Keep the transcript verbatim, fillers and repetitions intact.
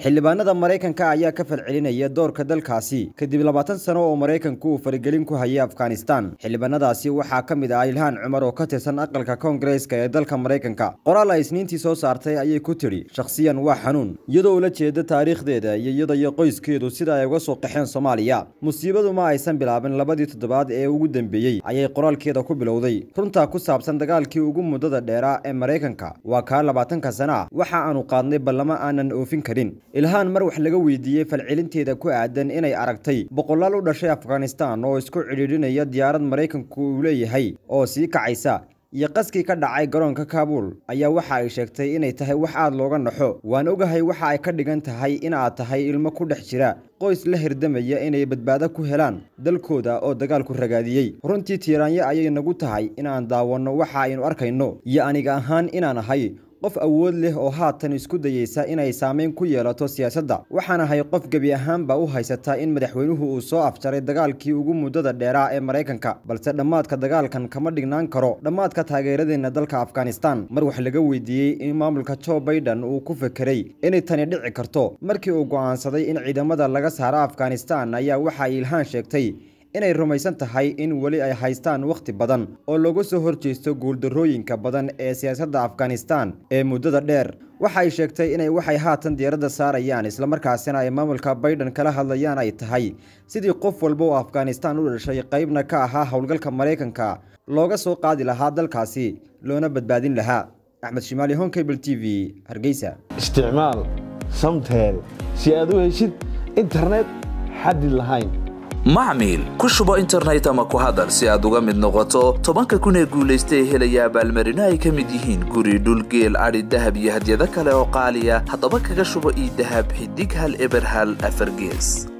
xildhibaanada Mareykanka ayaa ka falcelinaya doorka dalkaasi kadib labaatan sano oo Mareykanku uu faragelin ku hayay Afghanistan. xildhibaanadaasi waxaa ka mid ah Ilhan Cumar oo ka tirsan aqalka Congress-ka ee dalka Mareykanka. qoraal ay isniintii soo saartay ayay ku tiri shakhsiyan waa xanuun iyadoo la jeeda taariikhdeeda iyo iyada iyo qoyskeedu sida ay uga soo qaxeen Soomaaliya. musiibadu ma aysan bilaabin labadii toddobaad ee ugu dambeeyay ayay qoraalkeeda ku bilowday. runta ku saabsan dagaalkii ugu muddada dheeraa ee Mareykanka waa ka labaatanka sano waxa aanu qaadnay ballama aanan oofin karin. Ilhan mar wax laga weydiiyay falcelinteeda ku aadan inay aragtay boqolaal u dhashay Afghanistan oo isku cidhiidhinaya diyaarad Mareykanku uu leeyahay oo sii kacaysa iyo qaskii ka dhacay garoonka Kabul ayaa waxa ay sheegtay inay tahay wax aad looga naxo. waan ogahay waxa ay ka dhigan tahay in aad tahay ilmo ku dhex jira qoys la hirdamaya inay badbaado ku helaan dalkooda oo dagaalku ragaadiyay. runtii tiiraanya ayay nagu tahay in aan daawano waxa aynu arkayno iyo aniga ahaan inaan ahay qof awood leh oo haatan isku dayaysa inay saameyn ku yeelato siyaasadda. waxaan ahay qof gabi ahaanba u haysata in madaxweynuhu uu soo afjaray dagaalkii ugu muddada dheeraa ee Mareykanka, balse dhammaadka dagaalkan kama dhignaan karo dhammaadka taageeradeena dalka Afghanistan. mar wax laga weydiiyay in maamulka Joe Biden uu ku fekeray inay tani dhici karto markii uu go'aansaday in ciidamada laga saaro Afghanistan ayaa waxa ay Ilhan sheegtay inay rumaysan tahay in wali ay haystaan waqti badan oo lagu soo horjeesto guuldarrooyinka badan ee siyaasadda Afghanistan ee muddada dheer. waxa ay sheegtay inay waxay haatan diiradda saarayaan isla markaasina ay maamulka Biden kala hadlayaan ay tahay sidii qof walba oo Afghanistan u dhashay qaybna ka ahaa howlgalka Mareykanka looga soo qaadi lahaa dalkaasi loona badbaadin lahaa. Axmed Shimaali, Home Cable T V, Hargeysa. isticmaal Samtel si aad u heshid internet xad lahayn. macmiil ku shubo internet ama ku hadal si aad uga mid noqoto tobanka kun ee guuleystay helaya abaalmarino ay ka mid yihiin guri dhul geel ari dahab iyo hadiyado kale oo qaaliya. haddaba kaga shubo ii dahab xidig hal eber hal afar gees.